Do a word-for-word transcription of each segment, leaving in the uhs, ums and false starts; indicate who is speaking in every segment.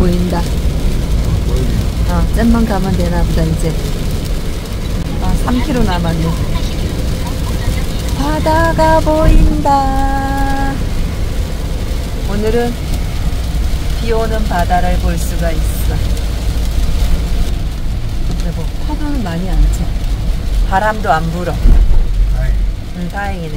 Speaker 1: 보인다. 어, 잼만 가면 되나 보다 이제. 아, 삼 킬로미터 남았네. 바다가 보인다. 오늘은 비 오는 바다를 볼 수가 있어. 여보, 파도는 많이 안 쳐. 바람도 안 불어.
Speaker 2: 다행.
Speaker 1: 응, 다행이네.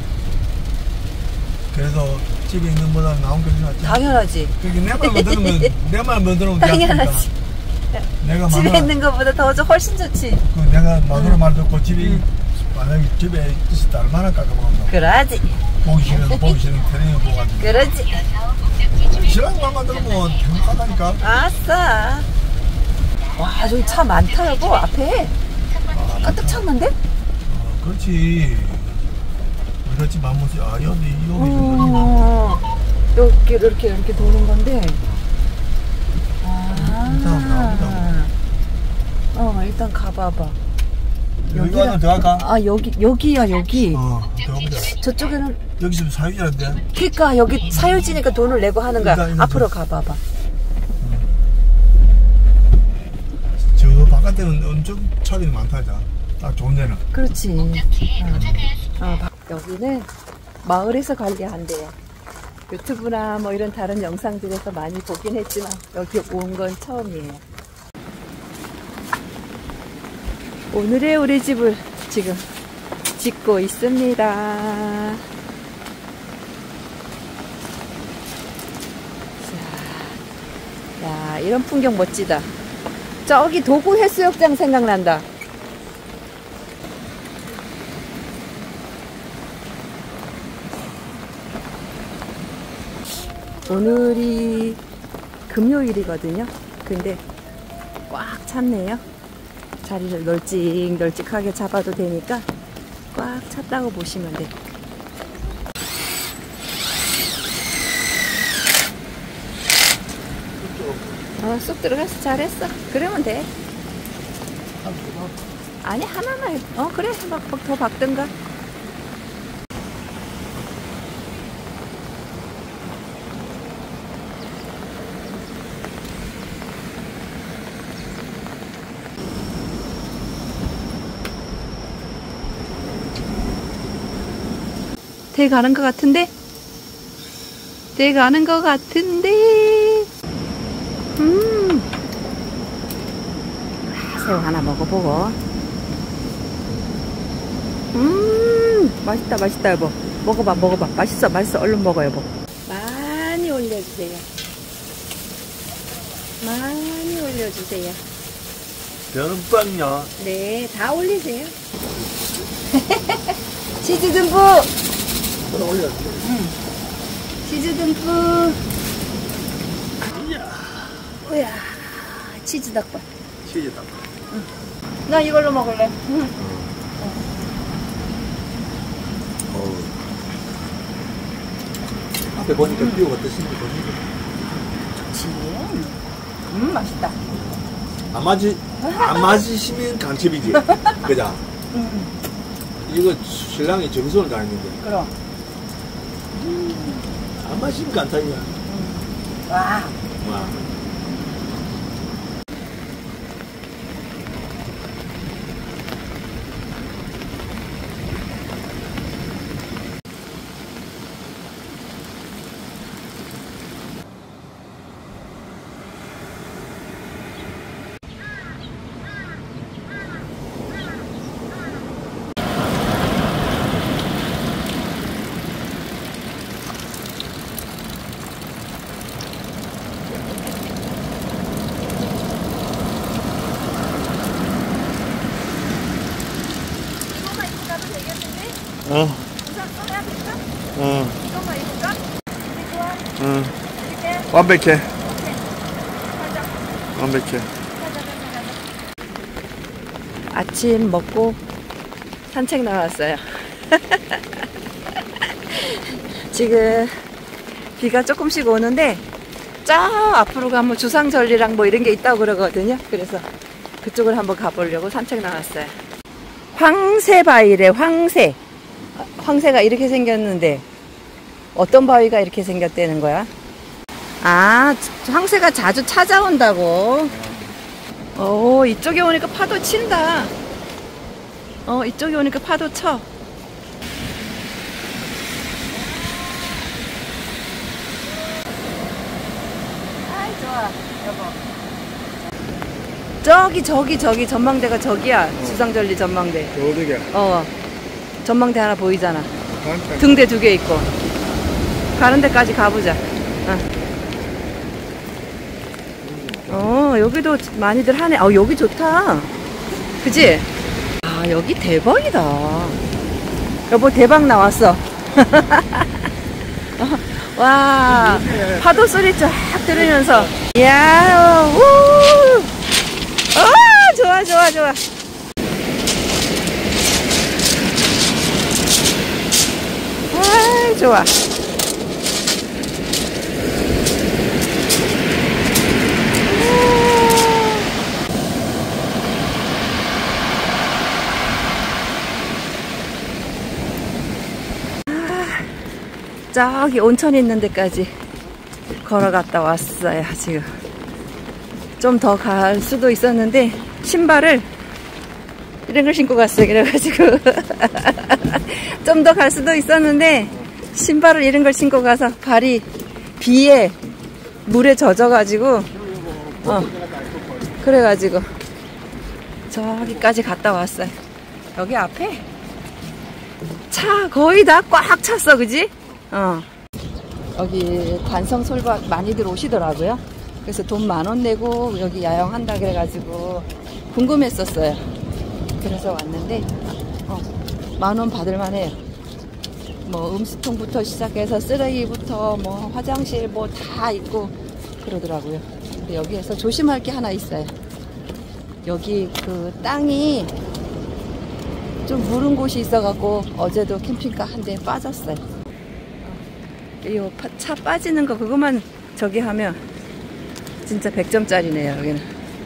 Speaker 2: 그래서 집에 있는 보다 나온 게 낫지.
Speaker 1: 당연하지.
Speaker 2: 그게 내 말만 들으면 내 말만 들으면
Speaker 1: 당연하지.
Speaker 2: 내가
Speaker 1: 집에
Speaker 2: 마누라,
Speaker 1: 있는 것보다 더 훨씬 좋지.
Speaker 2: 그 내가 마누라
Speaker 1: 응.
Speaker 2: 말 듣고 집에
Speaker 1: 응.
Speaker 2: 만약에 집에 있을 얼마나 깎아먹는다.
Speaker 1: 그러지.
Speaker 2: 보기 싫은 보기 싫은 트레이닝 보고 가지고.
Speaker 1: 그러지.
Speaker 2: 신랑 말만 들으면 행복하다니까.
Speaker 1: 아싸. 와, 저기 차 많다 여보. 앞에 가득 찼는데?
Speaker 2: 어, 그렇지. 그렇지 마무시. 아 여기 여기
Speaker 1: 어, 이렇게 이렇게 이렇게 도는 건데. 아. 어, 일단 가봐봐.
Speaker 2: 여기 와서 들어갈까?
Speaker 1: 아, 여기 여기야 여기.
Speaker 2: 어, 들어가보자.
Speaker 1: 저쪽에는
Speaker 2: 여기 지금 사유지인데.
Speaker 1: 그러니까 여기 사유지니까 돈을 내고 하는 거야.
Speaker 2: 일단, 일단
Speaker 1: 앞으로 가봐봐.
Speaker 2: 저 바깥에는 엄청 차들이 많다, 자. 딱 좋은 데는.
Speaker 1: 그렇지. 어. 어, 여기는 마을에서 관리한대요. 유튜브나 뭐 이런 다른 영상들에서 많이 보긴 했지만 여기 온 건 처음이에요. 오늘의 우리 집을 지금 짓고 있습니다. 자, 야, 이런 풍경 멋지다. 저기 도구 해수욕장 생각난다. 오늘이 금요일이거든요. 근데 꽉 찼네요. 자리를 널찍널찍하게 잡아도 되니까 꽉 찼다고 보시면 돼요. 어, 쑥 들어가서 잘했어. 그러면 돼. 아니, 하나만 해. 어, 그래. 막 더 박든가. 돼 가는 것 같은데? 돼 가는 것 같은데? 음. 아, 새우 하나 먹어보고. 음. 맛있다, 맛있다, 여보. 먹어봐, 먹어봐. 맛있어, 맛있어. 얼른 먹어, 여보. 많이 올려주세요. 많이 올려주세요.
Speaker 2: 면빵요.
Speaker 1: 네, 다 올리세요. 치즈 듬뿍!
Speaker 2: 올려.
Speaker 1: 응. 치즈 듬뿍.
Speaker 2: 이야.
Speaker 1: 우야, 치즈 닭발.
Speaker 2: 치즈 닭발.
Speaker 1: 응. 나 이걸로 먹을래. 응.
Speaker 2: 어. 앞에 보니까 음. 뷰가 어떠신지 보시죠.
Speaker 1: 좋지. 음, 맛있다.
Speaker 2: 안 맞이, 안 맞으시면 간첩이지. 그자?
Speaker 1: 응.
Speaker 2: 이거 신랑이 정성을 다했는데.
Speaker 1: 그럼.
Speaker 2: 음. 안 맞으면 간첩이야.
Speaker 1: 음. 와.
Speaker 2: 와. 어.
Speaker 1: 우산 써야 될까?
Speaker 2: 어.
Speaker 1: 이것만 입을까? 이게 좋아?
Speaker 2: 응.
Speaker 1: 이렇게?
Speaker 2: 완벽해.
Speaker 1: 오케이. 가자.
Speaker 2: 완벽해.
Speaker 1: 가자, 가자, 가자. 아침 먹고 산책 나왔어요. 지금 비가 조금씩 오는데 저 앞으로 가면 주상절리랑 뭐 이런 게 있다고 그러거든요. 그래서 그쪽을 한번 가보려고 산책 나왔어요. 황새바위래, 황새. 황새가 이렇게 생겼는데 어떤 바위가 이렇게 생겼다는 거야? 아, 황새가 자주 찾아온다고? 오, 이쪽에 오니까 파도 친다. 어, 이쪽에 오니까 파도 쳐. 아이, 좋아, 여보. 저기, 저기, 저기, 전망대가 저기야.
Speaker 2: 어.
Speaker 1: 주상절리 전망대.
Speaker 2: 어디게?
Speaker 1: 어, 전망대 하나 보이잖아.
Speaker 2: 한참.
Speaker 1: 등대 두 개 있고. 가는 데까지 가보자. 어. 어, 여기도 많이들 하네. 어, 여기 좋다. 그치? 아, 여기 대박이다. 여보, 대박 나왔어. 어, 와, 파도 소리 쫙 들으면서. 이야, 우! 아, 좋아, 좋아, 좋아. 아, 좋아. 저기 온천 있는 데까지 걸어갔다 왔어요. 지금 좀 더 갈 수도 있었는데 신발을 이런 걸 신고 갔어요. 그래가지고 좀 더 갈 수도 있었는데 신발을 이런 걸 신고 가서 발이 비에 물에 젖어가지고 어 그래가지고 저기까지 갔다 왔어요. 여기 앞에 차 거의 다 꽉 찼어. 그지? 어. 여기 관성 솔밭 많이들 오시더라고요. 그래서 돈 만 원 내고 여기 야영한다 그래가지고 궁금했었어요. 그래서 왔는데 어, 만 원 받을만 해요. 뭐 음식통부터 시작해서 쓰레기부터 뭐 화장실 뭐 다 있고 그러더라고요. 근데 여기에서 조심할 게 하나 있어요. 여기 그 땅이 좀 무른 곳이 있어갖고 어제도 캠핑카 한 대 빠졌어요. 이 차 빠지는 거 그것만 저기 하면 진짜 백 점짜리네요. 여기는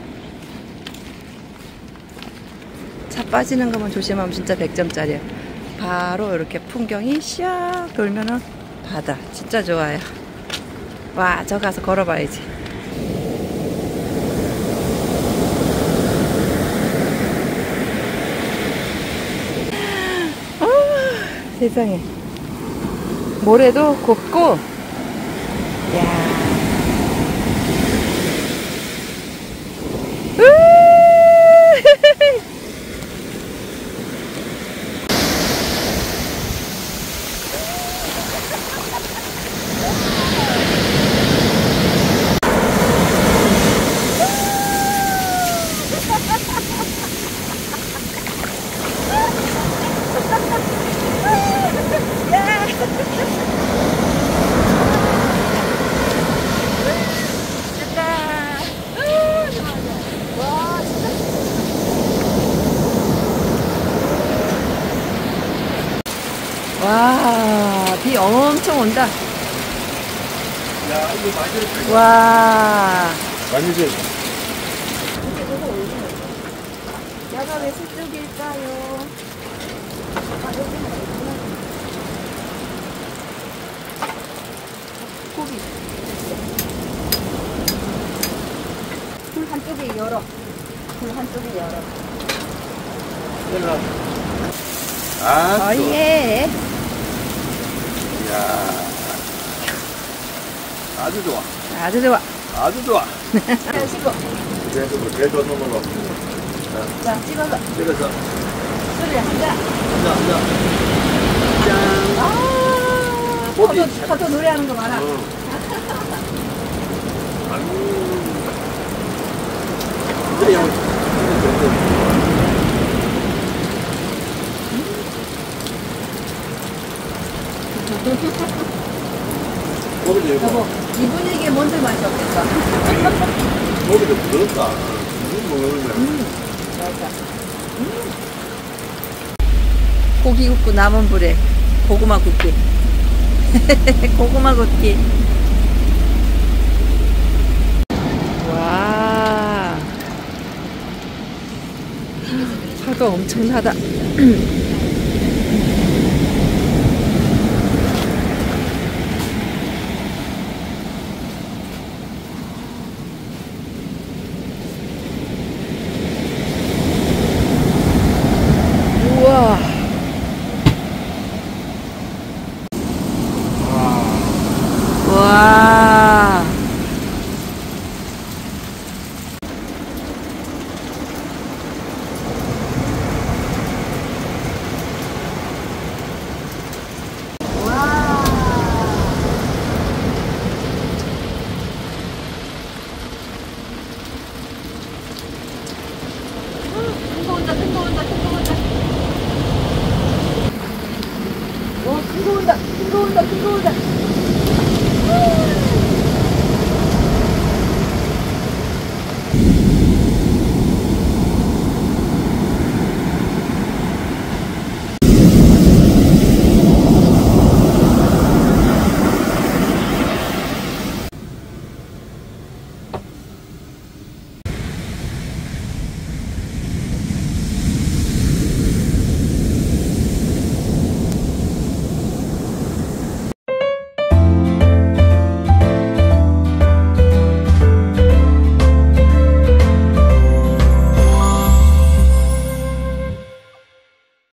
Speaker 1: 차 빠지는 것만 조심하면 진짜 백 점짜리예요. 바로 이렇게 풍경이 샥 돌면은 바다 진짜 좋아요. 와, 저 가서 걸어봐야지. 아, 세상에 모래도 곱고. 야. 와, 비 엄청 온다.
Speaker 2: 야, 이거 많이 들었어.
Speaker 1: 와.
Speaker 2: 많이 들었어.
Speaker 1: 야가 왜 서쪽일까요? 아, 여기는 있구나. 고기. 불 한쪽에 열어. 불 한쪽에 열어.
Speaker 2: 아,
Speaker 1: 어, 예.
Speaker 2: 야, 아주 좋아.
Speaker 1: 아주 좋아.
Speaker 2: 아주 좋아.
Speaker 1: 자, 씻고.
Speaker 2: 그래서 뭐 대도 넘어가.
Speaker 1: 자, 찍어서.
Speaker 2: 그래서
Speaker 1: 소리 한자.
Speaker 2: 앉아, 앉아. 짠.
Speaker 1: 아,
Speaker 2: 어디?
Speaker 1: 파도, 파도 노래하는 거 많아.
Speaker 2: 어. 아유. 그래, 형. 거기도 여보.
Speaker 1: 여보, 이 분위기에 뭔들 맛이 없겠어.
Speaker 2: 거기도 부드럽다. 무슨 먹으면.
Speaker 1: 음, 맞아. 음. 고기 굽고 남은 불에 고구마 굽기. 고구마 굽기. 와. 파도 엄청나다.